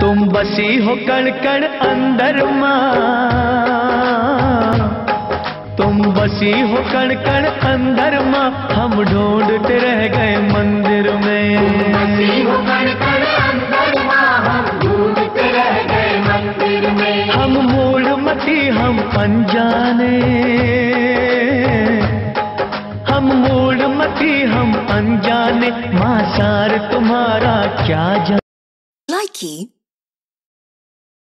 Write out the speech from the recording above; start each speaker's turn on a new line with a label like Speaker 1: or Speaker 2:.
Speaker 1: तुम बसी हो कण कण अंदर माँ, तुम बसी हो कण कण अंदर माँ, हम ढूंढते रह गए मंदिर में।
Speaker 2: तुम बसी हो कण कण अंदर माँ, हम ढूंढते रह गए मंदिर में।
Speaker 1: हम मूढ़मती हम अनजाने, हम मूढ़मती हम अनजाने, माँ सार तुम्हारा क्या जाने।
Speaker 3: Likey